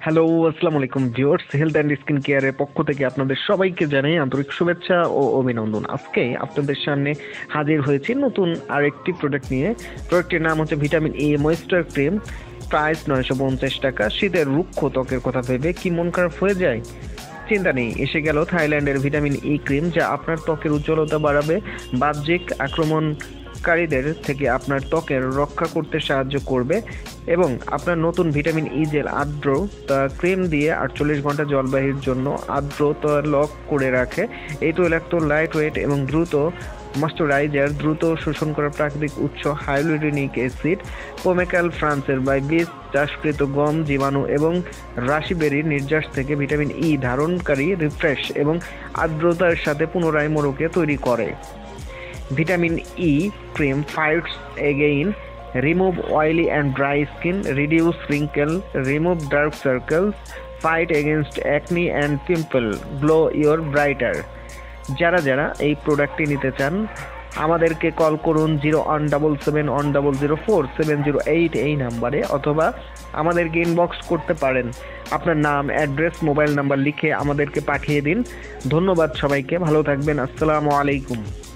Hello, আসসালামু আলাইকুম viewers. Health and skin কেয়ারের পক্ষ থেকে আপনাদের সবাইকে জানাই আন্তরিক শুভেচ্ছা ও অভিনন্দন। আজকে আপনাদের সামনে হাজির হয়েছি নতুন আরেকটি প্রোডাক্ট নিয়ে। প্রোডাক্টের নাম হচ্ছে vitamin A moisture cream. Price 950 টাকা। শীতের রুক্ষ ত্বকের কথা ভেবে কি মন খারাপ হয়ে যায়? চিন্তা নেই, এসে গেল থাইল্যান্ডের ভিটামিন ই ক্রিম, যা আপনার ত্বকের উজ্জ্বলতা বাড়াবে, বাহ্যিক আক্রমণকারীদের থেকে আপনার ত্বকের রক্ষা করতে সাহায্য করবে এবং আপনার নতুন ভিটামিন ই জেল আর্দ্র ক্রিম দিয়ে 48 ঘন্টা জলবাহির জন্য আর্দ্রতা লক করে রাখে। এই তৈলাক্ত লাইট ওয়েট এবং দ্রুত ময়শ্চারাইজার, দ্রুত শোষণ করা প্রাকৃতিক উৎস হাইলুরোনিক অ্যাসিড, পোমেকাল ফ্রান্সের বাই বীজ চাষকৃত গম জীবাণু এবং রাশিবেরির নির্যাস থেকে ভিটামিন ই ধারণকারী রিফ্রেশ এবং আর্দ্রতার সাথে পুনরায় মোড়কে তৈরি করে। Vitamin E cream fights again remove oily and dry skin, reduce wrinkle, remove dark circles, fight against acne and pimple, glow your brighter। যারা এই প্রোডাক্টটি নিতে চান আমাদেরকে কল করুন 017710047008 এই নাম্বারে, অথবা আমাদেরকে ইনবক্স করতে পারেন। আপনার নাম, অ্যাড্রেস, মোবাইল নাম্বার লিখে আমাদেরকে পাঠিয়ে দিন। ধন্যবাদ সবাইকে, ভালো থাকবেন। আসসালামু আলাইকুম।